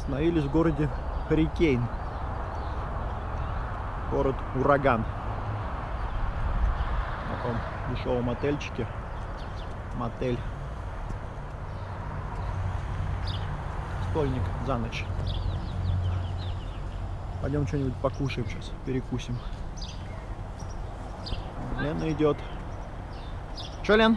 Остановились в городе Харрикейн. Город Ураган. На таком дешевом мотельчике. Мотель. Стольник за ночь. Пойдем что-нибудь покушаем сейчас, перекусим. Лена идет. Че, Лен?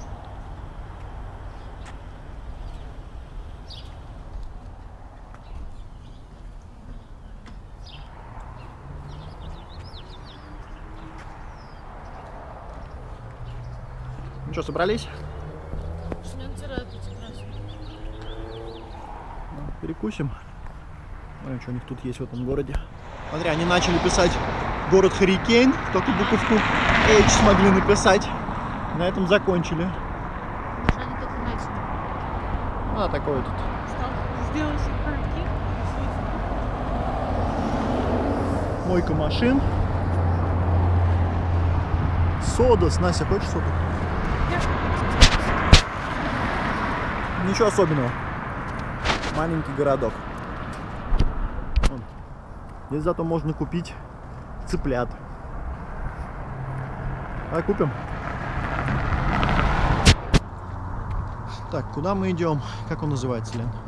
Ну что, собрались? Перекусим. Смотрим, что у них тут есть в этом городе. Смотри, они начали писать город Харрикейн, только буковку H смогли написать. На этом закончили. Они только начали. А, такой тут. Сделали себе Харрикейн. Мойка машин. Сода. Настя, хочешь соду? Ничего особенного. Маленький городок. Вон. Здесь зато можно купить цыплят. Давай купим. Так, куда мы идем? Как он называется, Лен?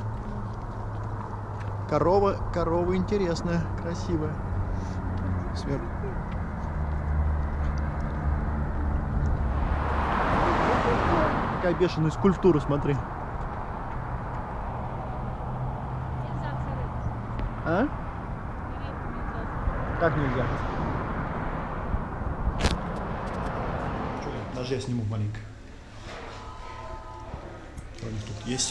Корова интересная, красивая. Сверху. Какая бешеная скульптура, смотри. А? Как нельзя? Что, даже я сниму маленько. Что у них тут есть?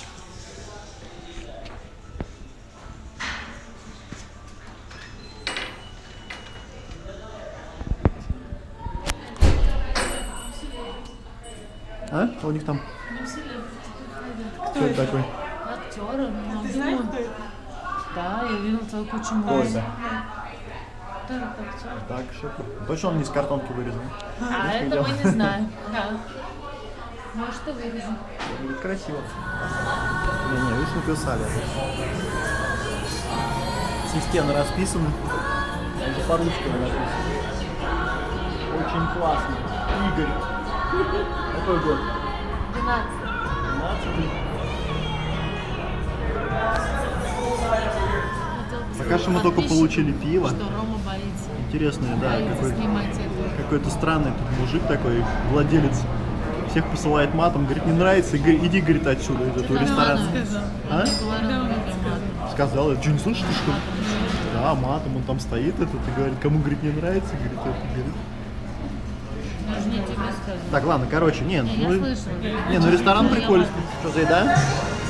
А? У них там? Кто это такой? Актеры. Да, я видел целую кучу Ой, музыки. да. Кто это актер? Так, что? Точно он не из картонки вырезан? А это мы не знаем. Да. Может, и вырежем. Будет красиво. Не, видишь, написали. Все стены расписаны. Даже по-русски написано. Очень классно. Игорь. Какой год? 12. 12. Пока что мы только получили пиво. Что Рома боится. Интересное, да, Боится снимать это. какой-то странный тут мужик такой, владелец. Всех посылает матом, говорит, не нравится, иди, говорит, отсюда, из этого ресторана. А? Сказал, что не слышишь, что ли? Да, матом, он там стоит, этот, и говорит, кому, говорит, не нравится, говорит, это, говорит. Даже не тебе сказать. Так, ладно, короче, Я слышала. ну ресторан прикольный. Что за еда?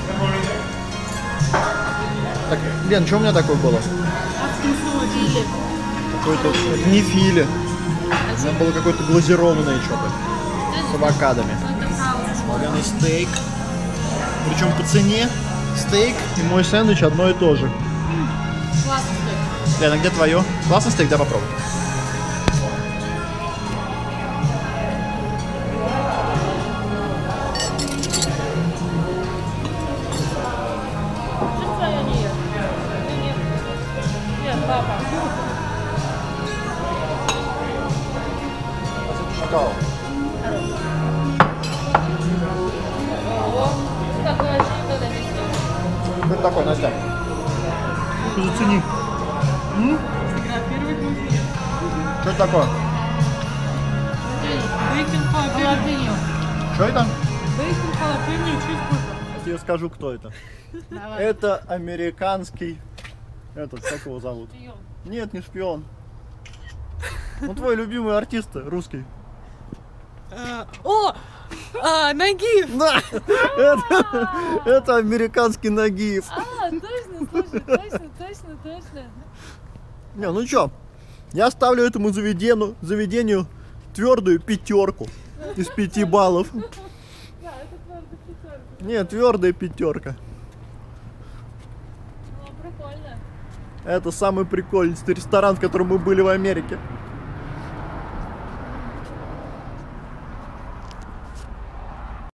Так, Лен, что у меня такое было? Филе. Какой-то, это не филе. У меня было какое-то глазированное что-то. С авокадами. Славяный стейк. Причем по цене стейк и мой сэндвич одно и то же. Классный стейк. Лена, где твое? Классный стейк, да, попробуй. Какао. Что это такое, Настя? Зацени. Что это такое? Бейкон халапеньо. Что это? Бейкон халапеньо чизбургер. Я тебе скажу, кто это. Давай. Это американский... Этот, как его зовут? Шпион. Нет, не шпион. Ну, твой любимый артист русский. О! Нагиев! Да! Это американский Нагиев. Точно, слушай, точно. Не, ну чё, я ставлю этому заведению твердую 5 из 5 баллов. Да, это твердо пятерка. Нет, твердая 5. Ну, прикольно. Это самый прикольный ресторан, в котором мы были в Америке.